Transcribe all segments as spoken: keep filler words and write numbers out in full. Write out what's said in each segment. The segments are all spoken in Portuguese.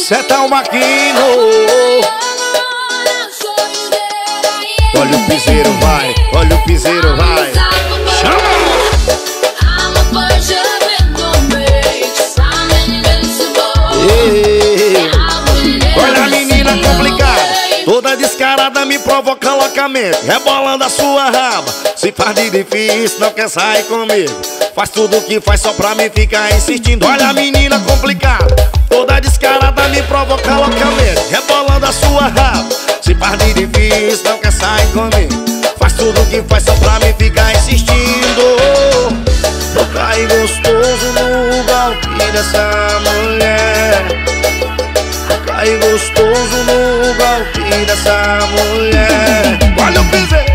Cê TALMO AQUINO. Olha o piseiro, vai. Olha o piseiro, vai. Chama! Ei. Olha a menina complicada, toda descarada, me provoca loucamente, rebolando a sua raba. Se faz de difícil, não quer sair comigo, faz tudo o que faz só pra me ficar insistindo. Olha a menina complicada, toda descarada, me provoca loucamente, rebolando a sua raba. Se faz de difícil, não quer sair comigo, faz tudo o que faz só pra me ficar insistindo. Eu caí gostoso no golpe dessa mulher, eu caí gostoso no golpe dessa mulher. Olha o piseiro.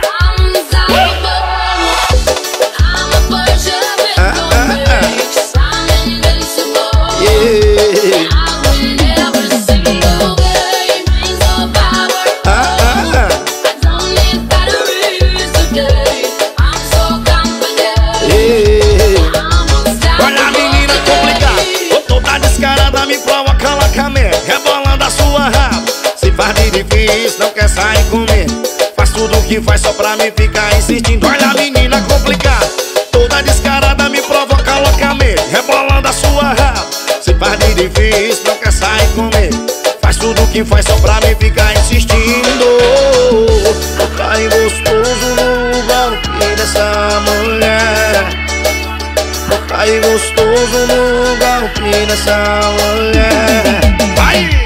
Me provoca loucamente, rebolando a sua raba. Se faz de difícil, não quer sair comigo, faz tudo o que faz só pra me ficar insistindo. Olha a menina complicada, toda descarada, me provoca loucamente, rebolando a sua raba. Se faz de difícil, não quer sair comigo, faz tudo o que faz só pra me ficar insistindo. Eu caí gostoso no golpe dessa mulher, eu caí gostoso no golpe dessa mulher. Vai!